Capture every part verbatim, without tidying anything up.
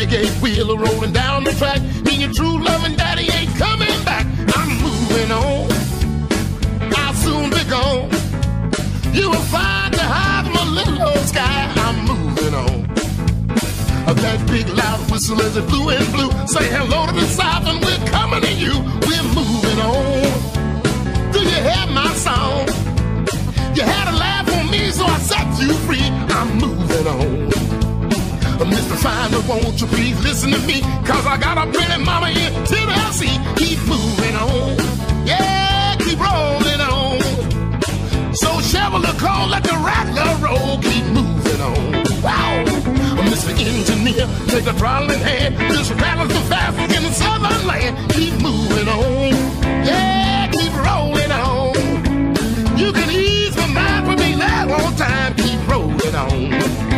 eight wheeler rolling down the track. And your true loving daddy ain't coming back. I'm moving on. I'll soon be gone. You will find the high of my little old sky. I'm moving on. That big loud whistle as it blew and blew. Say hello to the South and we're coming to you. We're moving on. Do you hear my song? You had a laugh on me, so I set you free. I'm moving on. Mister Finder, won't you please listen to me? Cause I got a pretty mama in Tennessee. Keep moving on. Yeah, keep rolling on. So shovel the call, let the rattler roll. Keep moving on. Wow. Mister Engineer, take the throttle in hand. Just rattle so fast in the southern land. Keep moving on. Yeah, keep rolling on. You can ease my mind for me that long time. Keep rolling on.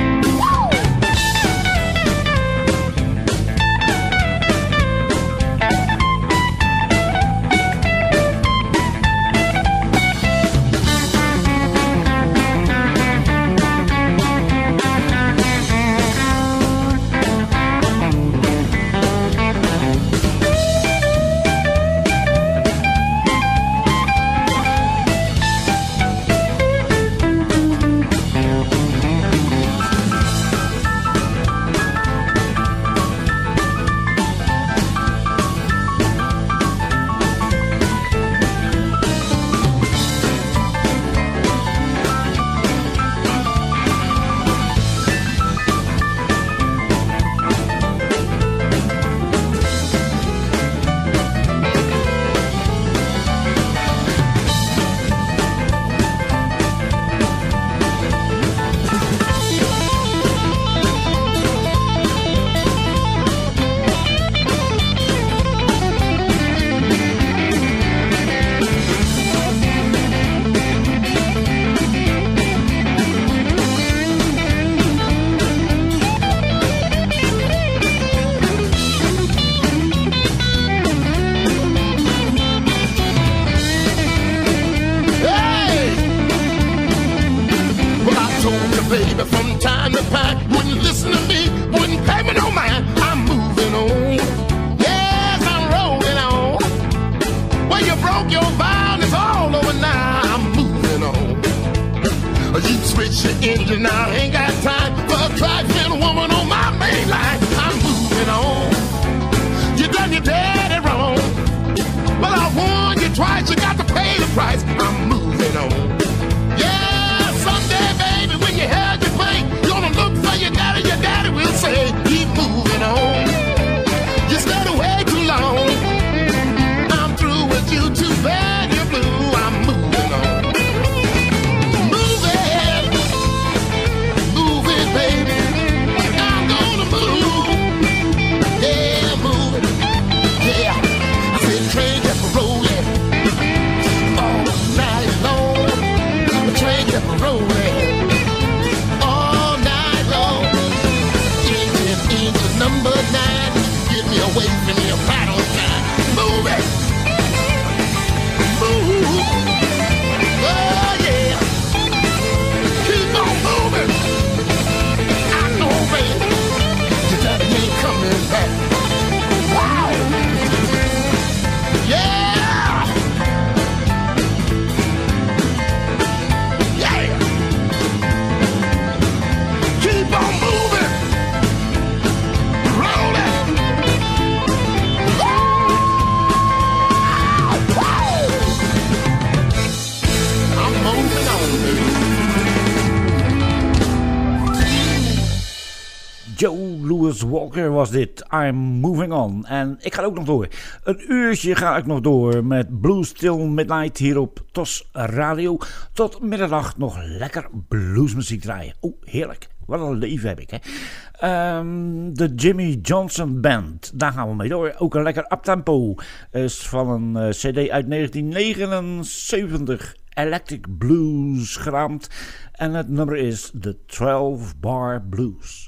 Walker was dit, I'm Moving On. En ik ga ook nog door. Een uurtje ga ik nog door met Blues Till Midnight hier op T O S Radio. Tot middernacht nog lekker bluesmuziek draaien. Oeh, heerlijk. Wat een leven heb ik, hè. Um, de Jimmy Johnson Band, daar gaan we mee door. Ook een lekker uptempo. Is van een uh, cd uit negentien negenenzeventig. Electric Blues geraamd. En het nummer is The twaalf Bar Blues.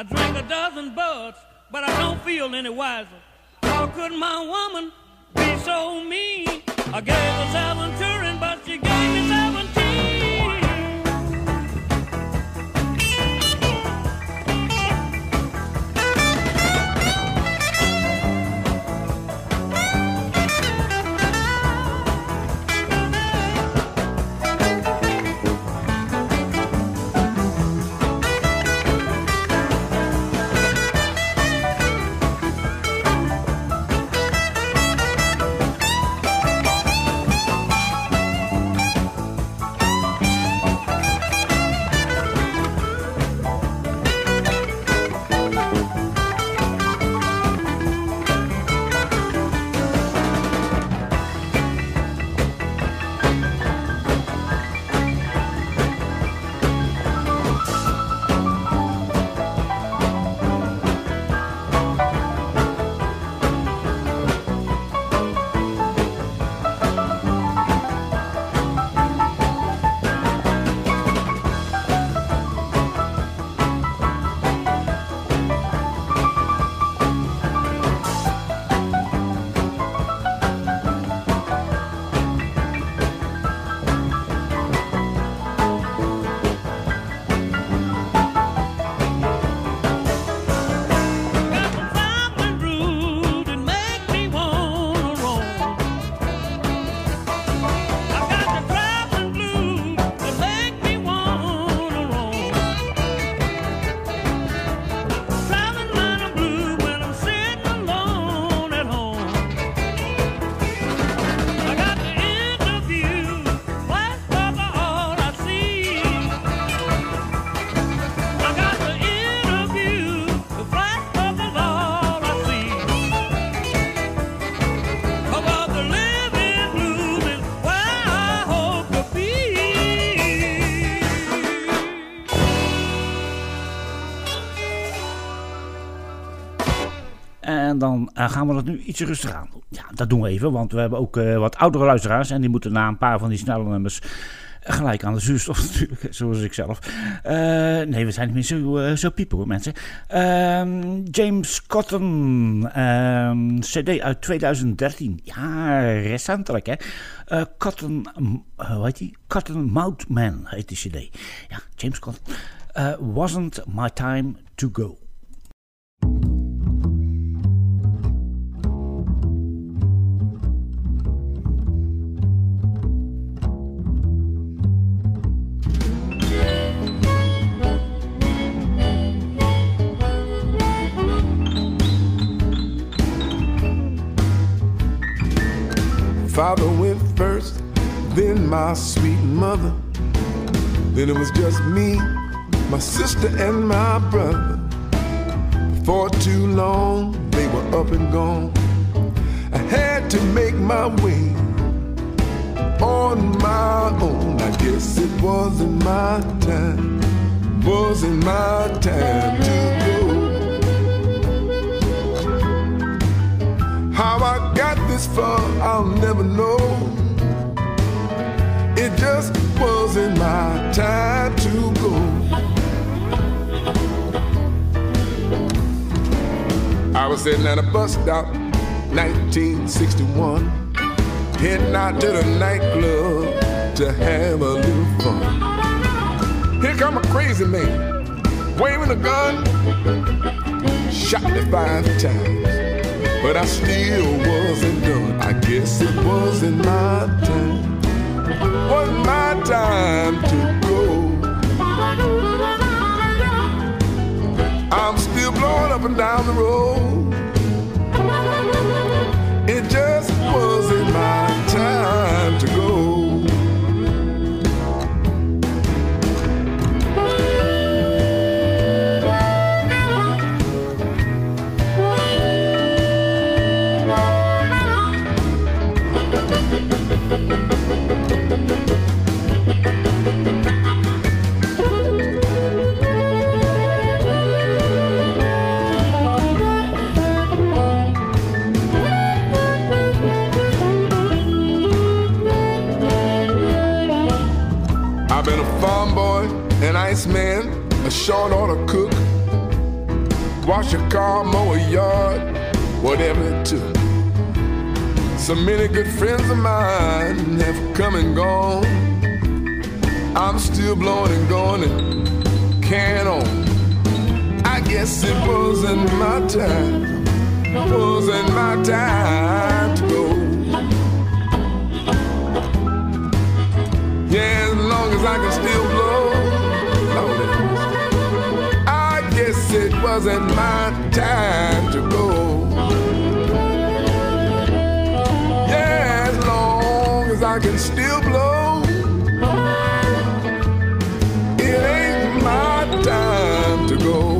drank a dozen buds, but I don't feel any wiser. How could my woman be so mean? I gave her seven children, but she gave me seventeen. En dan uh, gaan we dat nu iets rustiger aan doen. Ja, dat doen we even, want we hebben ook uh, wat oudere luisteraars. En die moeten na een paar van die snelle nummers gelijk aan de zuurstof natuurlijk, zoals ik zelf. Uh, nee, we zijn niet meer zo, uh, zo piepen hoor, mensen. Uh, James Cotton, uh, cd uit twintig dertien. Ja, recentelijk hè. Uh, Cotton, uh, hoe heet die? Cotton Mouth Man heet die cd. Ja, James Cotton. Uh, Wasn't My Time To Go. Father went first, then my sweet mother. Then it was just me, my sister and my brother. For too long, they were up and gone. I had to make my way on my own. I guess it wasn't my time, wasn't my time to go. How I got this far, I'll never know. It just wasn't my time to go. I was sitting at a bus stop, nineteen sixty-one, heading out to the nightclub to have a little fun. Here come a crazy man, waving a gun, shot me five times. But I still wasn't done. I guess it wasn't my time, wasn't my time to go. I'm still blowing up and down the road. It just wasn't my time to go. I've been a farm boy, an ice man, a short order cook, wash a car, mow a yard, whatever it took. So many good friends of mine have come and gone. I'm still blowing and going and carrying on. I guess it wasn't my time, wasn't my time to go. Yeah, as long as I can still blow, Lord, I guess it wasn't my time to go. Yeah, as long as I can still blow, it ain't my time to go.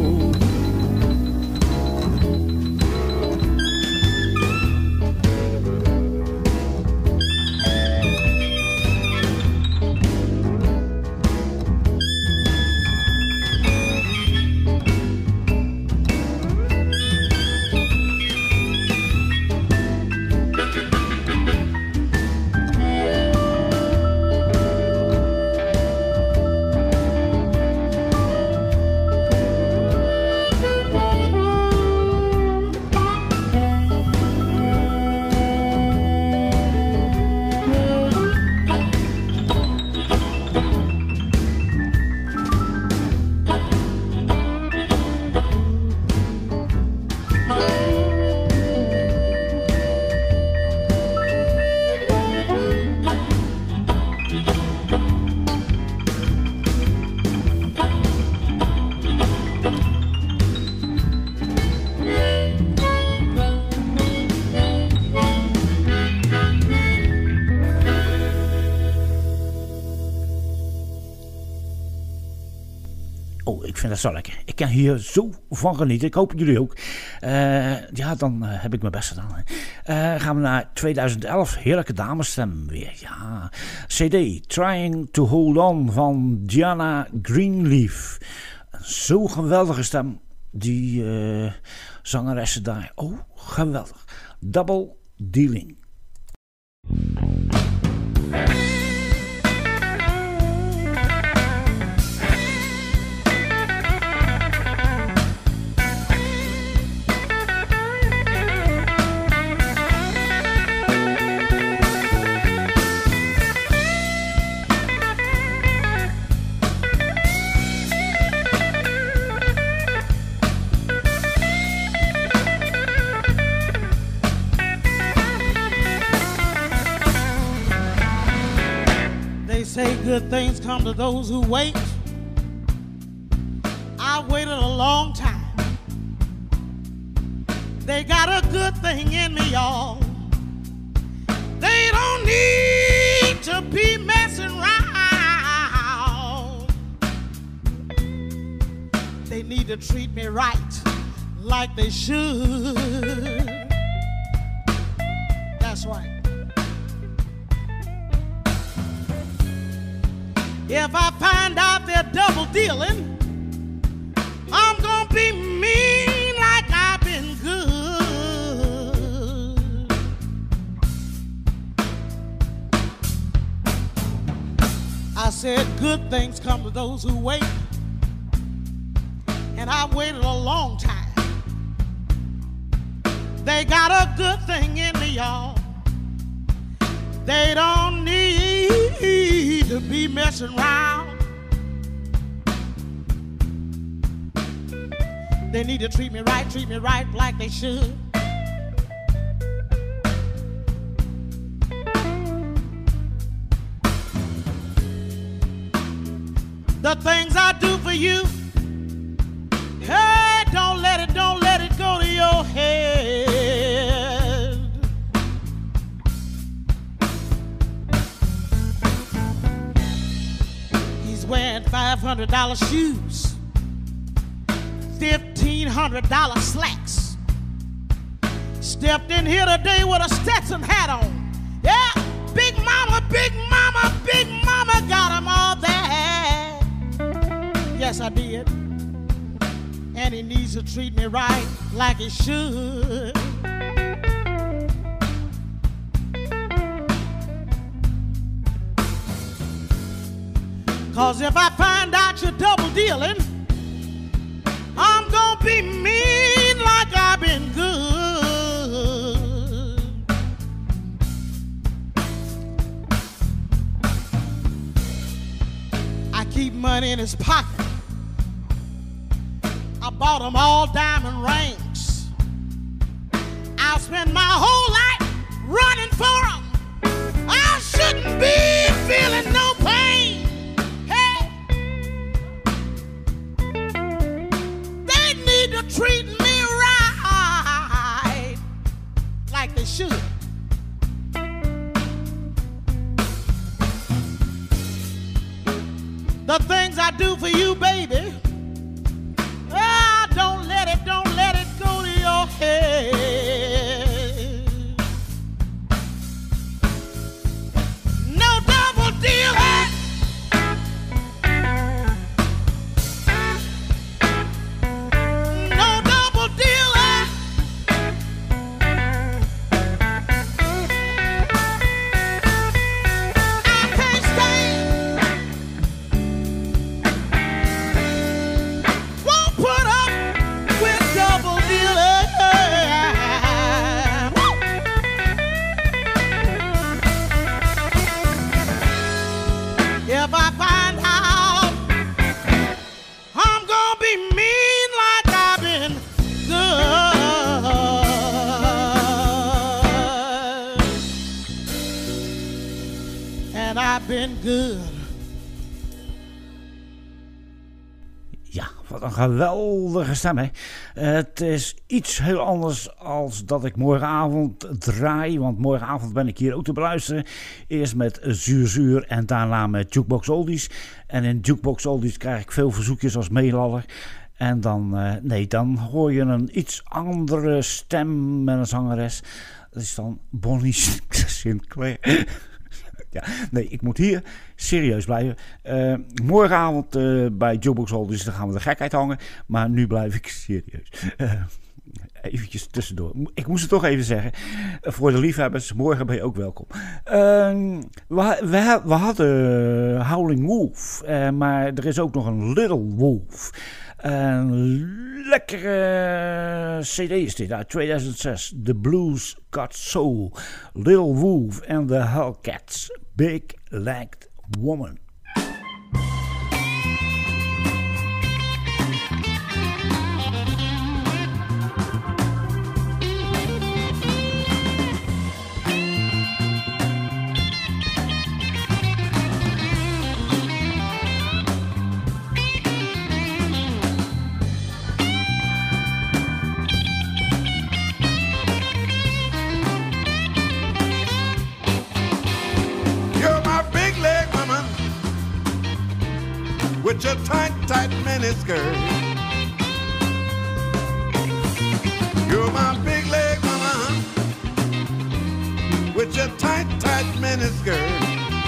Dat is wel lekker. Ik kan hier zo van genieten. Ik hoop jullie ook. Uh, ja, dan uh, heb ik mijn best gedaan. Uh, gaan we naar tweeduizend elf. Heerlijke damesstem weer. Ja. C D Trying to Hold On van Diana Greenleaf. Een zo geweldige stem. Die uh, zangeressen daar. Oh, geweldig. Double Dealing. Say good things come to those who wait. I waited a long time. They got a good thing in me, y'all. They don't need to be messing around. They need to treat me right like they should. That's right. If I find out they're double dealing, I'm gonna be mean like I've been good. I said good things come to those who wait, and I waited a long time. They got a good thing in me, y'all. They don't need to be messing around. They need to treat me right, treat me right like they should. The things I do for you, hey, don't let it, don't let it go to your head. Wearing five hundred dollar shoes, fifteen hundred dollar slacks. Stepped in here today with a Stetson hat on. Yeah, Big Mama, Big Mama, Big Mama got them all there. Yes, I did. And he needs to treat me right like he should. Cause if I find out you're double dealing, I'm gonna be mean money in his pocket. I bought him all diamond rings. I'll spend my whole life running for him. I shouldn't be feeling no pain. Hey, they need to treat me right like they should. The things I do for you, baby, ah, don't let it, don't let it go to your head. No double deal, hey. No double deal, hey. I can't stand. Put up with double dealing. If I find out, I'm gonna be mean like I've been good. And I've been good. Ja, wat een geweldige stem, hè. Het is iets heel anders als dat ik morgenavond draai. Want morgenavond ben ik hier ook te beluisteren. Eerst met Zuur Zuur en daarna met Jukebox Oldies. En in Jukebox Oldies krijg ik veel verzoekjes als meelaller. En dan, uh, nee, dan hoor je een iets andere stem met een zangeres. Dat is dan Bonnie Sinclair. Ja, nee, ik moet hier serieus blijven. Uh, morgenavond uh, bij Jukebox Oldies, dan gaan we de gekheid hangen. Maar nu blijf ik serieus. Uh, eventjes tussendoor. Ik moest het toch even zeggen. Uh, voor de liefhebbers, morgen ben je ook welkom. Uh, we, we, we hadden Howling Wolf. Uh, maar er is ook nog een Little Wolf. Een lekkere C D is dit uit tweeduizend zes. The Blues Got Soul. Little Wolf and the Hellcats. Big Legged Woman. With your tight, tight miniskirt. You're my big leg woman. With your tight, tight miniskirt.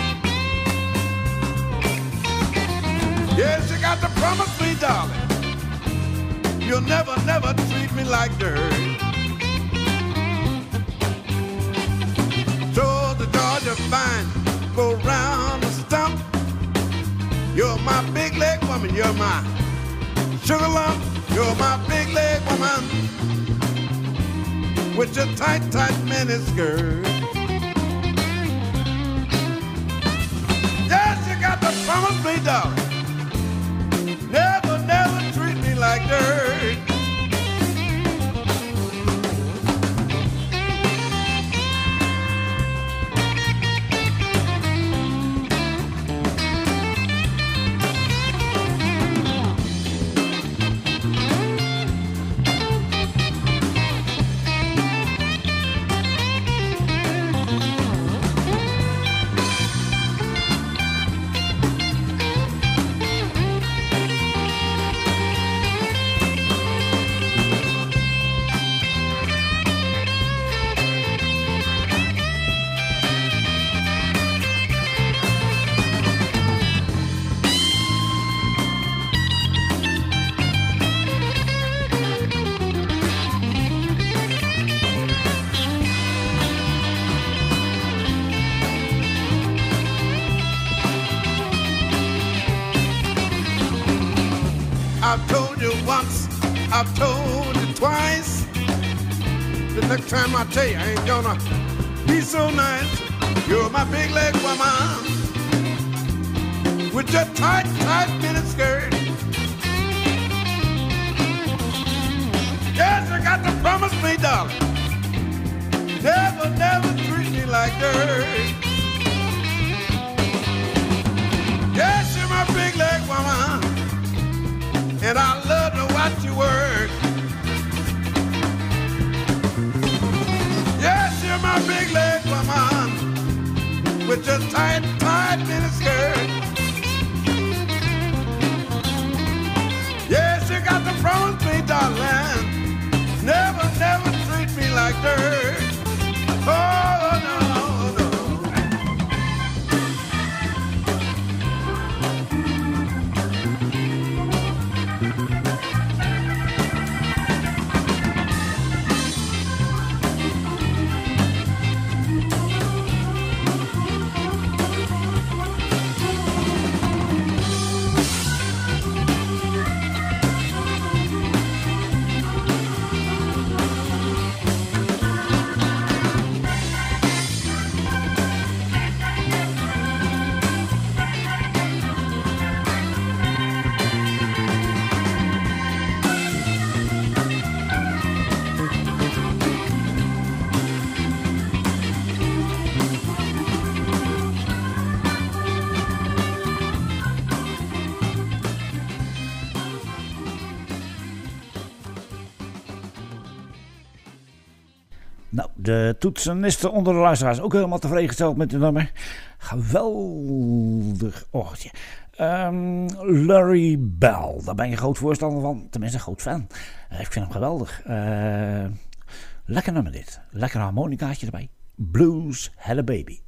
Yes, you got to promise me, darling, you'll never, never treat me like dirt. So the Georgia fine, go round the stump. You're my big leg woman, you're my sugar lump. You're my big leg woman with your tight, tight miniskirt. Yes, you got to promise me, darling, never, never treat me like dirt. I've told you once, I've told you twice. The next time I tell you, I ain't gonna be so nice. You're my big leg woman with your tight, tight mini skirt. Yes, you got to promise me, darling, never, never treat me like dirt. Yes, you're my big leg woman, and I love to watch you work. Yes, you're my big leg woman, with your tight, tight mini skirt. Yes, you got to promise me, darling, never, never treat me like dirt. Oh, no, no. Nou, de toetsenisten onder de luisteraars ook helemaal tevreden gesteld met de nummer. Geweldig orgeltje. Um, Larry Bell, daar ben je groot voorstander van. Tenminste, groot fan. Uh, ik vind hem geweldig. Uh, lekker nummer dit. Lekker harmonicaatje erbij. Blues Had a Baby.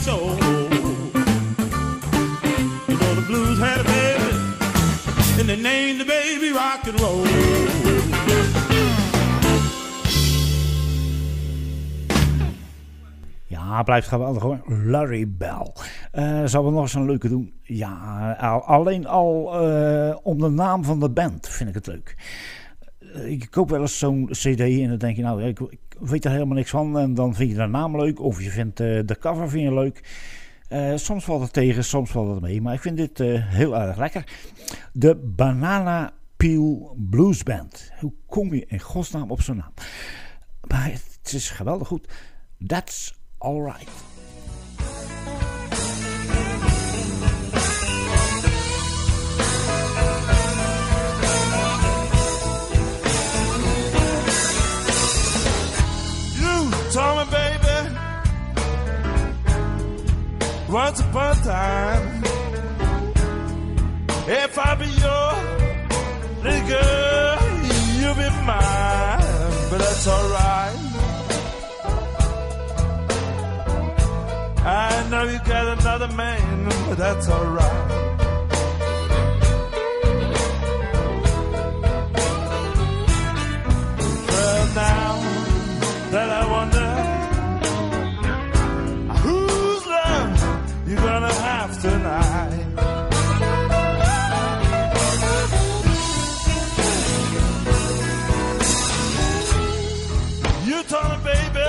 soul. You know the blues had a baby, and they named the baby rock and roll. Ja, blijft geweldig hoor. Larry Bell. Uh, zal we nog eens een leuke doen? Ja, al, alleen al uh, om de naam van de band vind ik het leuk. Uh, ik koop wel eens zo'n cd en dan denk je nou, ik, ik weet er helemaal niks van. En dan vind je de naam leuk of je vindt uh, de cover vind je leuk. Uh, soms valt het tegen, soms valt het mee. Maar ik vind dit uh, heel erg lekker. De Banana Peel Blues Band. Hoe kom je in godsnaam op zo'n naam? Maar het is geweldig goed. That's all right. You told me, baby, once upon a time, if I be your little girl, you'll be mine, but that's all right. I know you got another man, but that's all right. Well, now that I wonder whose love you're gonna have tonight. You told me, baby,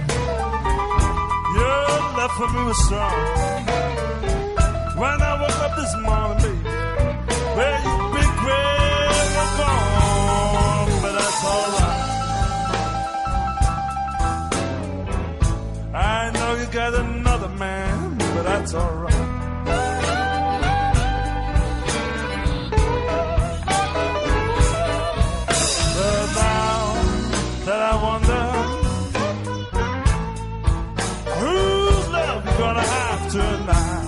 love for me was strong. When I woke up this morning, baby, well, you big red was gone, but that's all right. I know you got another man, but that's all right. But now that I wonder gonna have tonight.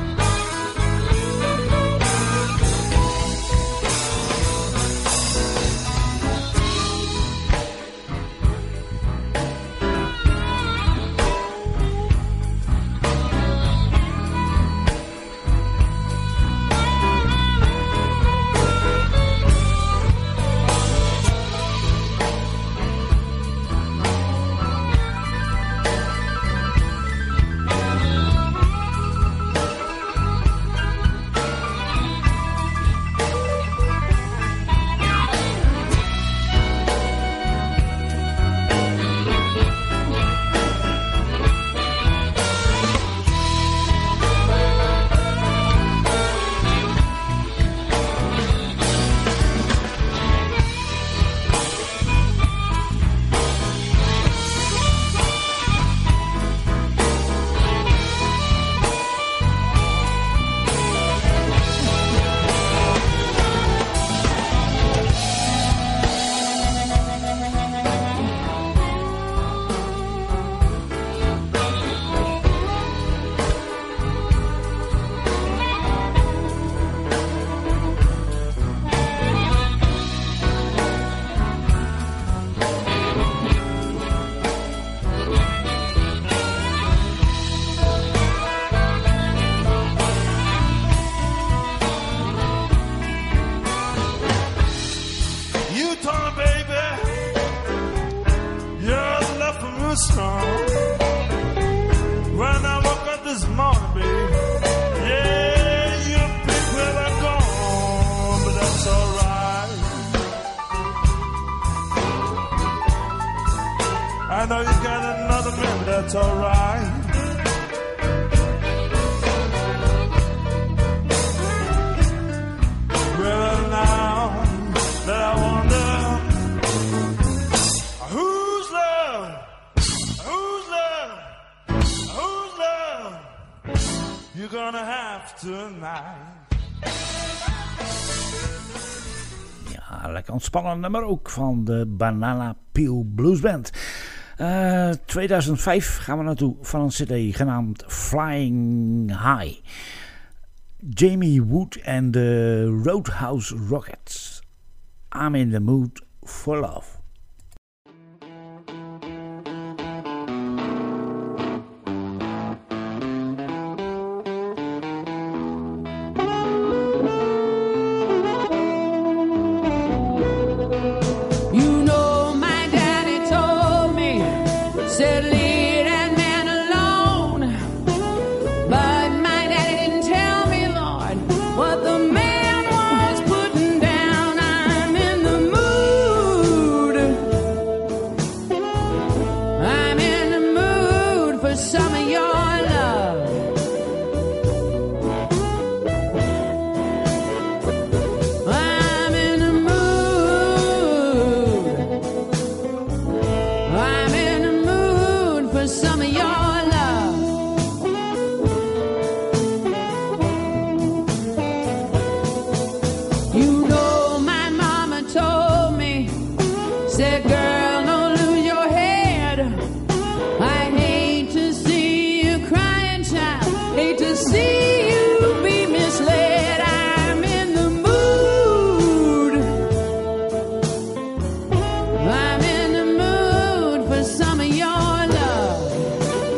I know you got another man, that's all right. Well, now that I wonder whose love, whose love, whose love you're gonna have tonight. Ja, lekker ontspannend nummer ook van de Banana Peel Blues Band. Uh, tweeduizend vijf gaan we naartoe van een cd genaamd Flying High. Jamie Wood en de Roadhouse Rockets. I'm in the mood for love. some of your love. You know my mama told me, said girl, don't lose your head. I hate to see you crying, child. Hate to see you be misled. I'm in the mood. I'm in the mood for some of your love.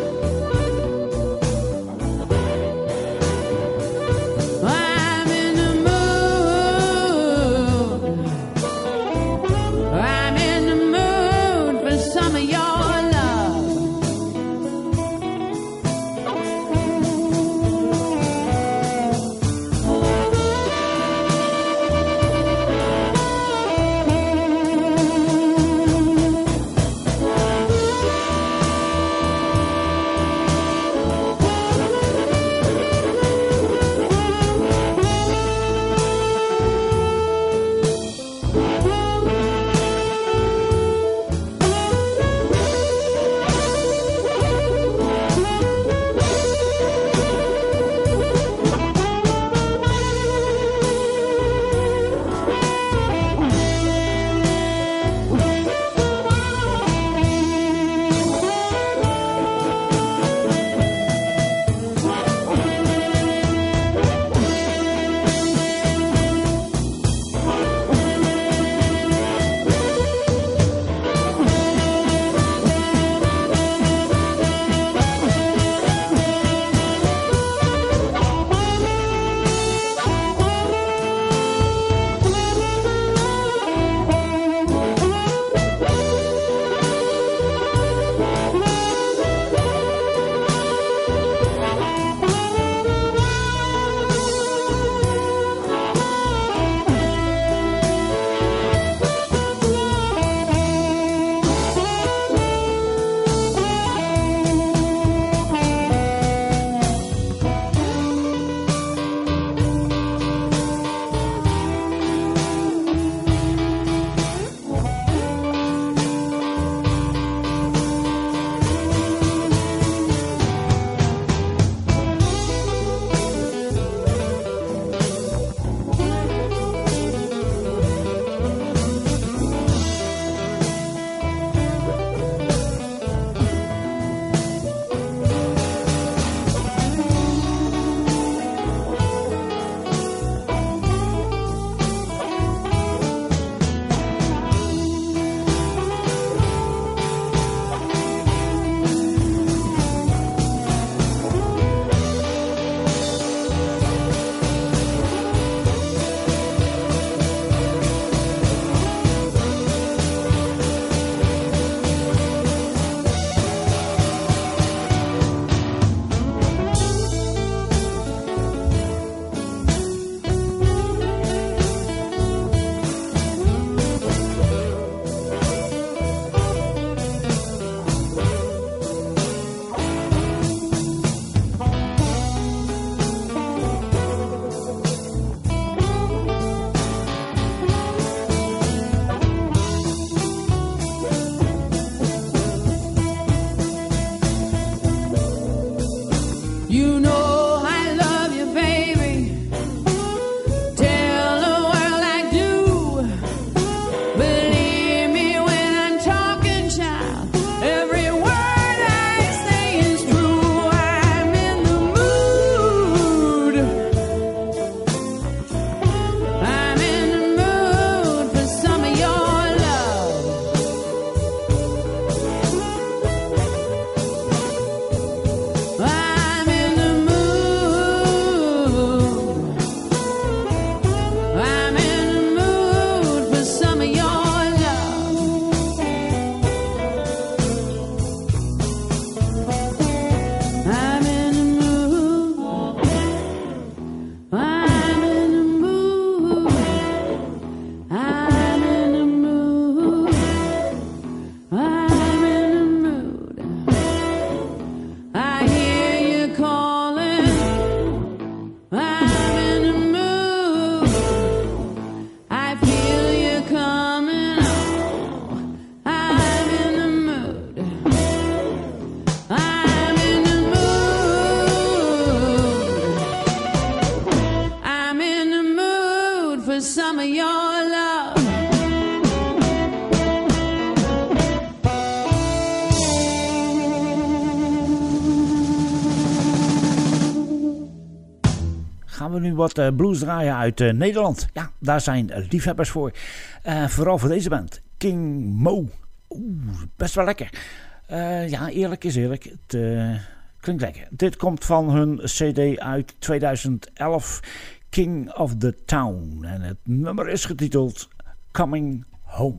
we nu wat uh, blues draaien uit uh, Nederland. Ja, daar zijn uh, liefhebbers voor. Uh, vooral voor deze band. King Mo. Oeh, best wel lekker. Uh, ja, eerlijk is eerlijk. Het uh, klinkt lekker. Dit komt van hun cd uit tweeduizend elf. King of the Town. En het nummer is getiteld Coming Home.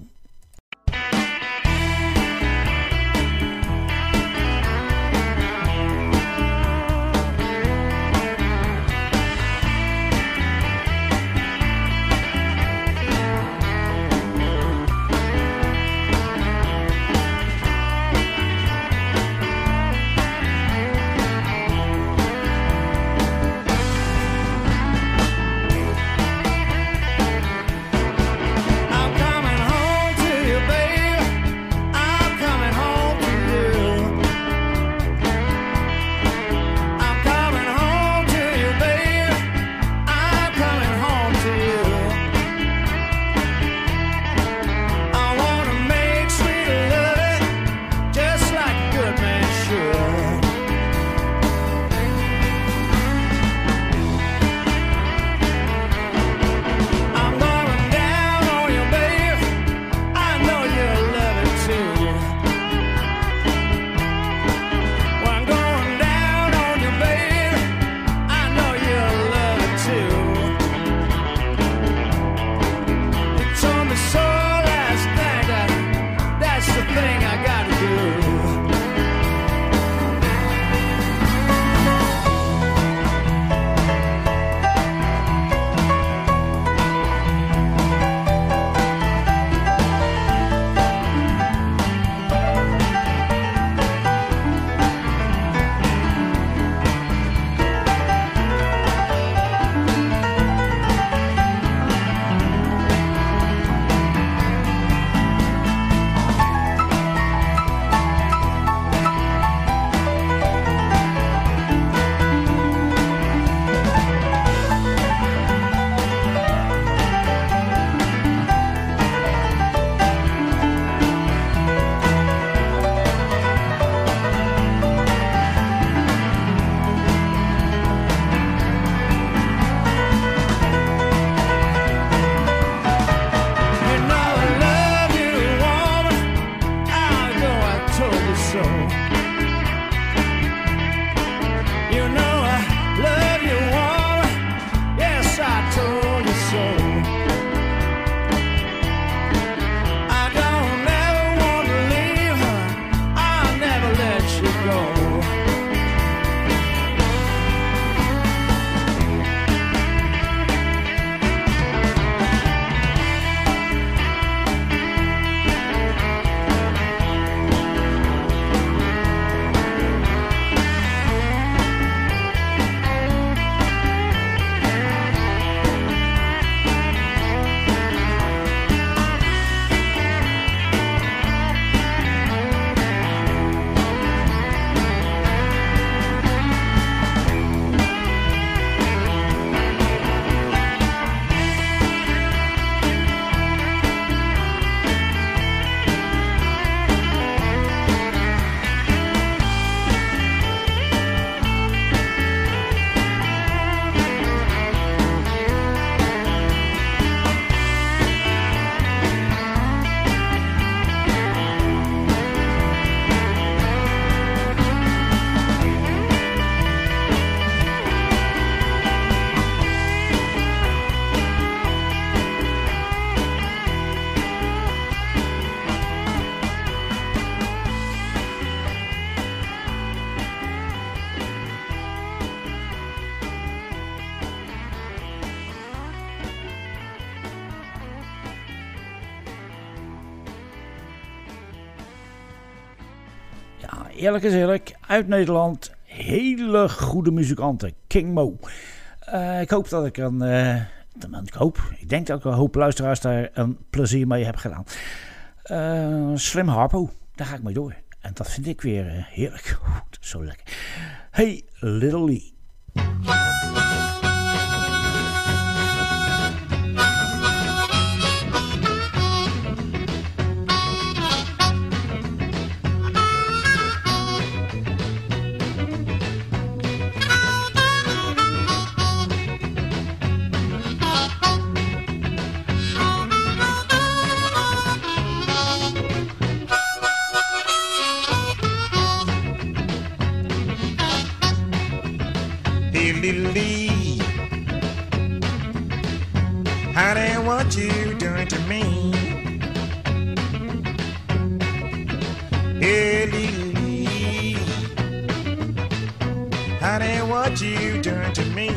Eerlijk is eerlijk, uit Nederland, hele goede muzikanten, King Mo. Uh, ik hoop dat ik een, uh, ik hoop, ik denk dat ik een hoop luisteraars daar een plezier mee heb gedaan. Uh, Slim Harpo, daar ga ik mee door. En dat vind ik weer uh, heerlijk, zo lekker. Hey, Little Lee. Lee, honey, what you doing to me? Hey, Lee, honey, what you doing to me?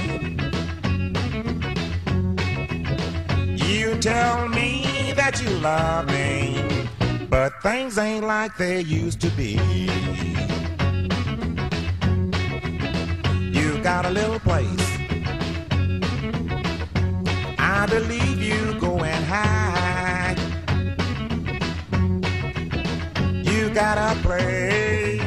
You tell me that you love me, but things ain't like they used to be. You got a little place, I believe you go and hide. You got a place,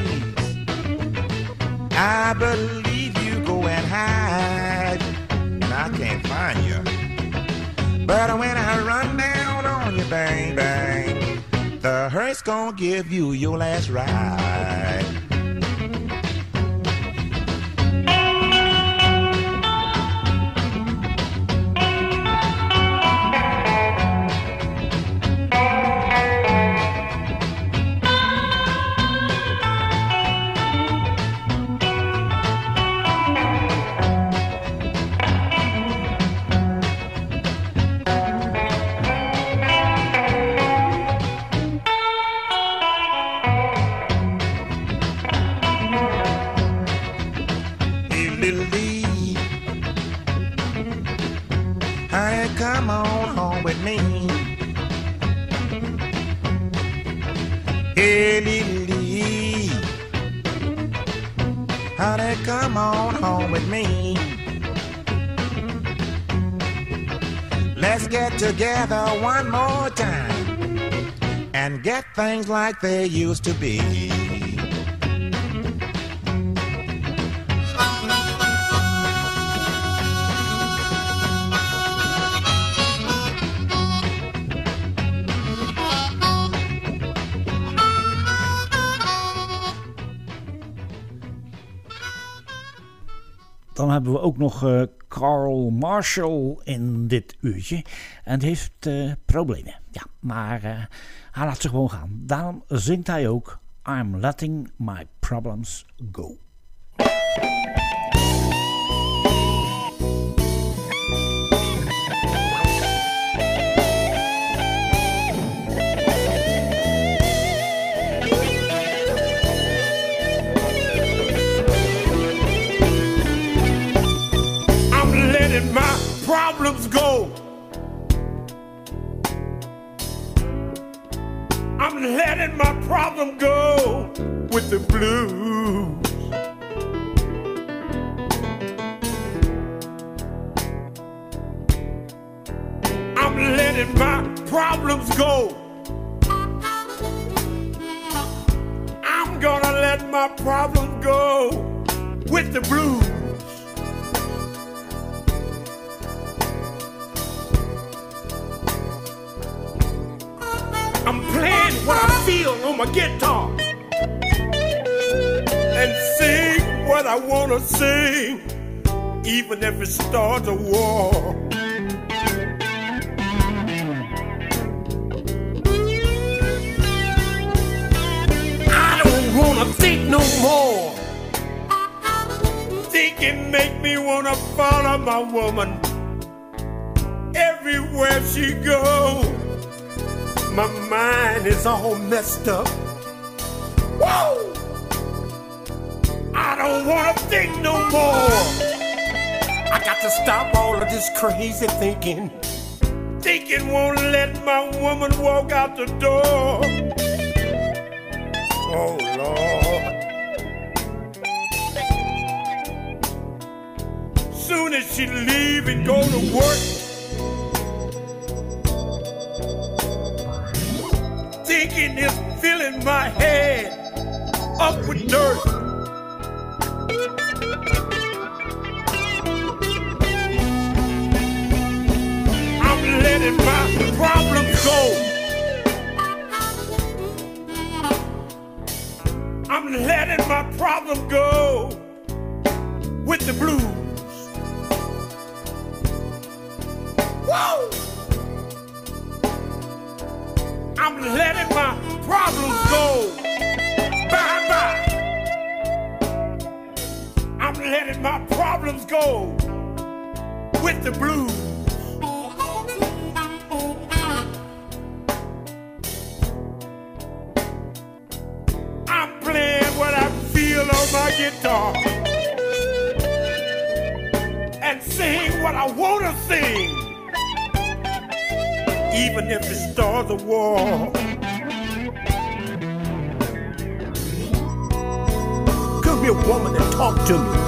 I believe you go and hide, and I can't find you. But when I run down on you, bang, bang, the hearse gonna give you your last ride. Come on home with me. Hey, Lily, honey, come on home with me. Let's get together one more time and get things like they used to be. Dan hebben we ook nog uh, Carl Marshall in dit uurtje. En die heeft uh, problemen. Ja, maar uh, hij laat ze gewoon gaan. Daarom zingt hij ook I'm letting my problems go. My problems go. I'm letting my problem go with the blues. I'm letting my problems go. I'm gonna let my problems go with the blues. I'm playing what I feel on my guitar and sing what I wanna sing, even if it starts a war. I don't wanna think no more. Thinking make me wanna follow my woman everywhere she goes. My mind is all messed up. Whoa! I don't wanna think no more. I got to stop all of this crazy thinking. Thinking won't let my woman walk out the door. Oh, Lord. Soon as she leave and go to work, thinking is filling my head up with dirt. I'm letting my problems go. I'm letting my problem go with the blues. Whoa! I'm letting my problems go. Bye bye. I'm I'm letting my problems go with the blues. I'm playing what I feel on my guitar and sing what I want to sing, even if it starts a war. Could be a woman that talk to me.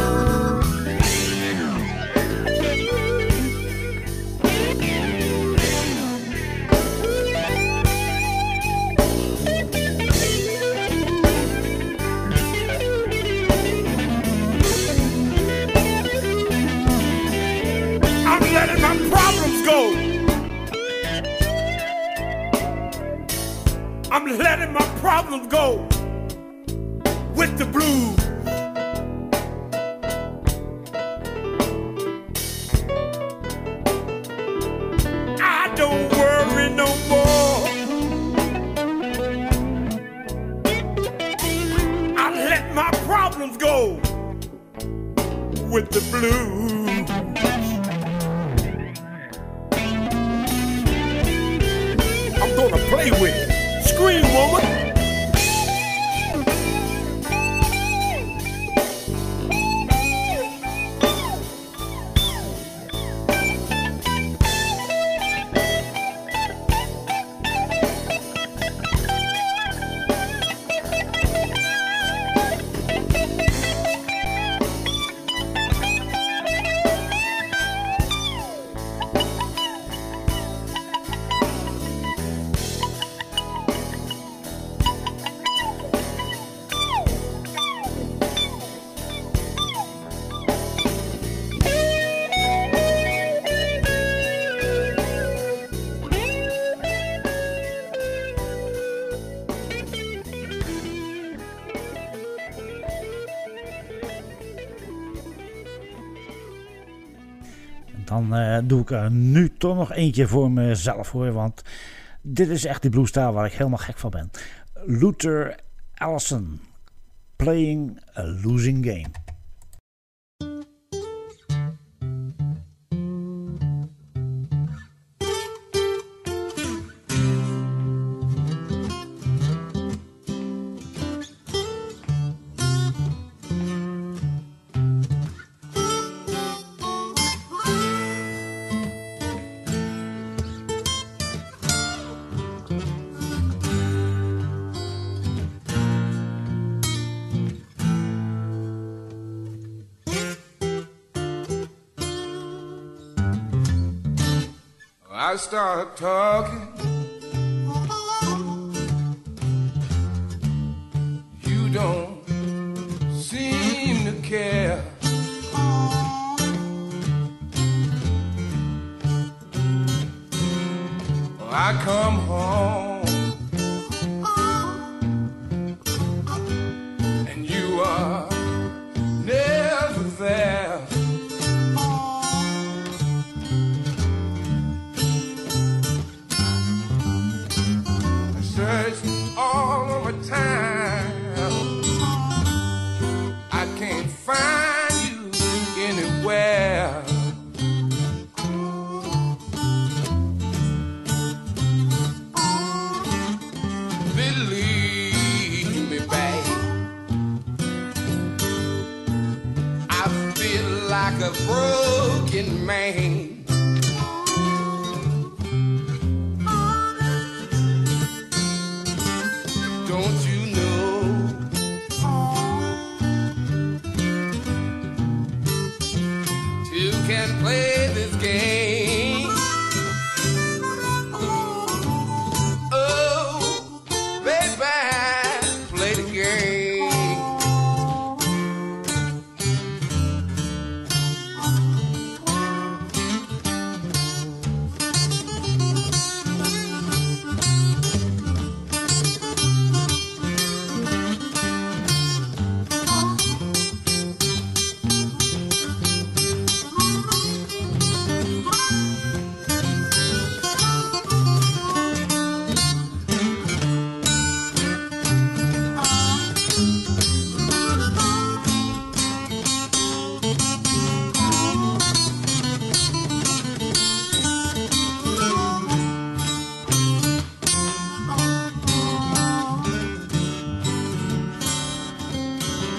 I'm letting my problems go with the blues. I don't worry no more. I let my problems go with the blues. I'm gonna play with it. Scream, woman. Dan uh, doe ik er nu toch nog eentje voor mezelf hoor. Want dit is echt die bluesstyle waar ik helemaal gek van ben. Luther Allison. Playing a Losing Game. I start talking, you don't seem to care. I come home and you are never there. All of my time, I can't find you anywhere. Believe me, babe, I feel like a broken man. Play this game. Oh, baby, play the game.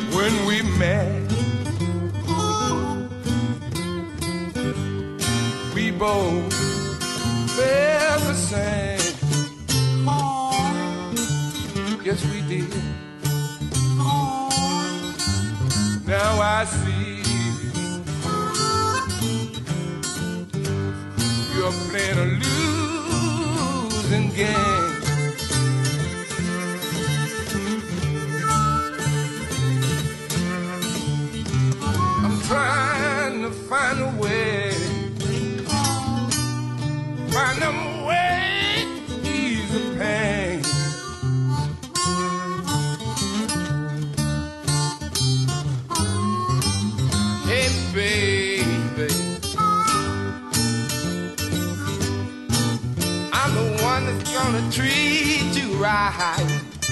when we met. We both felt the same. Yes, we did. Now I see you're playing a losing game. I'm trying to find a way, find a way to ease the pain. Hey, baby, I'm the one that's gonna treat you right.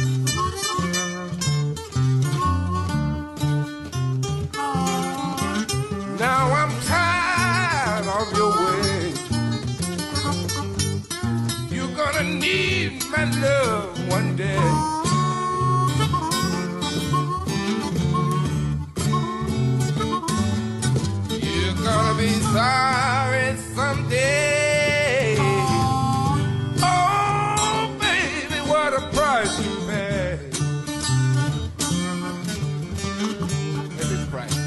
Now I'm tired of your way. You're gonna need my love one day. You're gonna be sorry someday. Oh, baby, what a price you pay. Heavy price.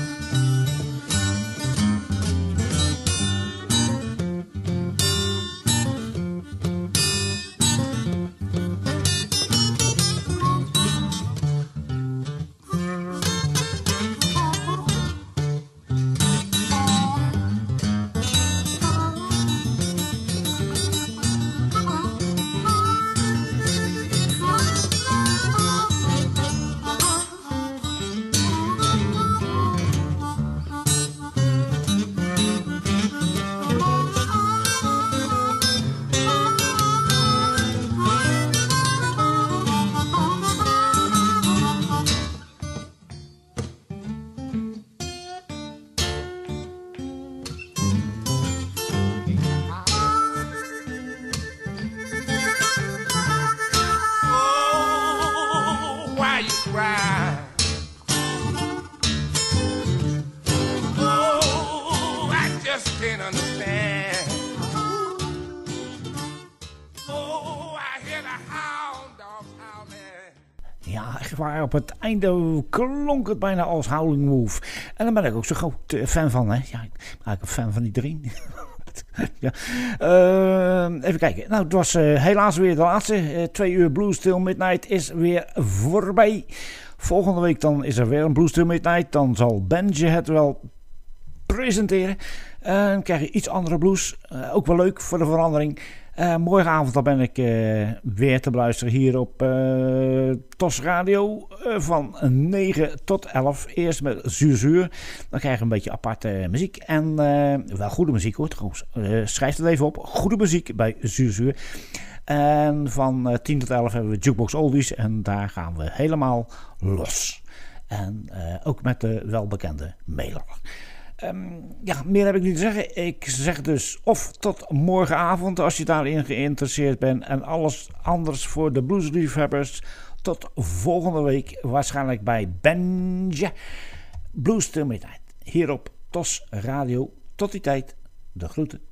Waar op het einde klonk het bijna als Howling Wolf. En daar ben ik ook zo groot fan van. Hè? Ja, ik ben eigenlijk een fan van iedereen. ja. uh, even kijken. Nou, het was uh, helaas weer de laatste. Uh, twee uur Blues Till Midnight is weer voorbij. Volgende week dan is er weer een Blues Till Midnight. Dan zal Benji het wel presenteren. Uh, dan krijg je iets andere blues. Uh, ook wel leuk voor de verandering. Uh, morgenavond dan ben ik uh, weer te beluisteren hier op uh, T O S Radio uh, van negen tot elf. Eerst met Zuur Zuur. Dan krijg je een beetje aparte muziek. En uh, wel goede muziek hoor. Trouwens, uh, schrijf het even op. Goede muziek bij Zuur Zuur. En van uh, tien tot elf hebben we Jukebox Oldies. En daar gaan we helemaal los. En uh, ook met de welbekende mailer. Um, ja, meer heb ik niet te zeggen. Ik zeg dus of tot morgenavond als je daarin geïnteresseerd bent. En alles anders voor de bluesliefhebbers. Tot volgende week waarschijnlijk bij Benja. Blues Till Midnight. Hier op T O S Radio. Tot die tijd. De groeten.